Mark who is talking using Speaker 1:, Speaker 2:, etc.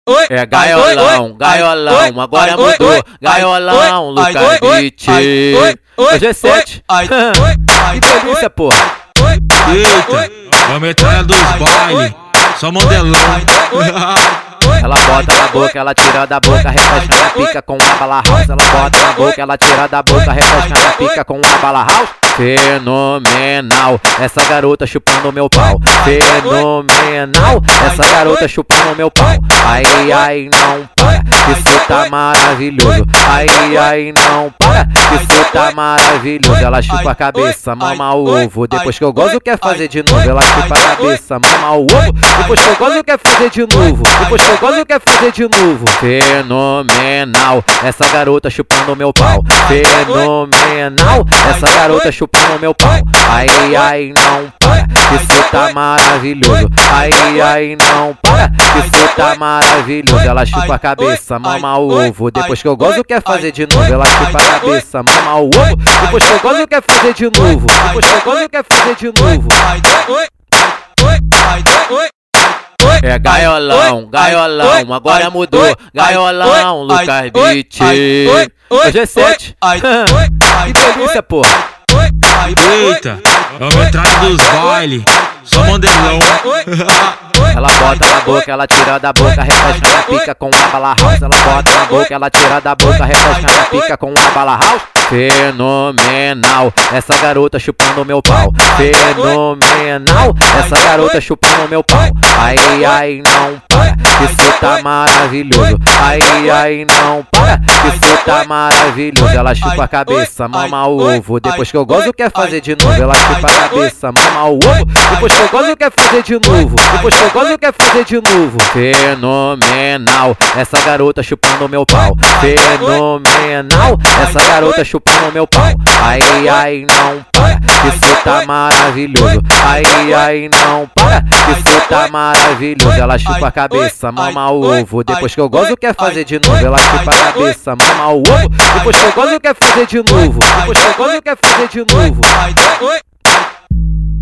Speaker 1: É gaiolão, gaiolão, agora mudou. Gaiolão, Lucas Beat. Hoje é 7. Que delícia, porra.
Speaker 2: Eita, a metralha dos bailes, só modelão.
Speaker 1: Ela bota na boca, ela tira da boca, refresca na pica com a bala house. Ela bota na boca, ela tira da boca, refresca na pica com a bala house. Fenomenal, essa garota chupando meu pau. Fenomenal, essa garota chupando meu pau. Ai, ai, não para, isso tá maravilhoso. Ai, ai, não para, isso tá maravilhoso. Ela chupa a cabeça, mama o ovo. Depois que eu gozo, quer fazer de novo. Ela chupa a cabeça, mama o ovo. Depois que eu gozo, quer fazer de novo. Depois que eu gozo, quer fazer de novo. Fenomenal, essa garota chupando meu pau. Fenomenal, essa garota chupando meu pau. Ai, ai, não para, isso tá maravilhoso. Ai, ai, não para, isso tá maravilhoso. Ela chupa a cabeça, mama o ovo. Depois que eu gozo, quer fazer de novo. Ela chupa a cabeça, mama o ovo. Depois que eu gozo, quer fazer de novo. Depois que eu gozo, quer fazer de novo. É gaiolão, gaiolão, agora mudou. Gaiolão, Lucas Beat. Hoje é 7. Que delícia, porra.
Speaker 2: Eita, é a metralha dos bailes, só modelão.
Speaker 1: Ela bota na boca, ela tira da boca, refresca na pica com a bala house. Ela bota na boca, ela tira da boca, refresca na pica com a bala house. Fenomenal, essa garota chupando meu pau. Fenomenal, essa garota chupando meu pau. Ai, ai, não para, isso tá maravilhoso. Ai, ai, não para, isso tá maravilhoso. Ela chupa a cabeça, mama o ovo. Depois que eu gozo, quer fazer de novo. Ela chupa a cabeça, mama o ovo. Depois que eu gozo, quer fazer de novo. Depois que eu gozo, quer fazer de novo. Fenomenal, essa garota chupando meu pau. Fenomenal, essa garota chupando meu pau. Ai, ai, não para, isso tá maravilhoso. Ai, ai, não para, isso tá maravilhoso. Ela chupa a cabeça, mama o ovo. Depois que eu gozo, quer fazer de novo. Ela chupa a cabeça, mama o ovo. Depois que eu gozo, quer fazer de novo. Depois que eu gozo, quer fazer de novo.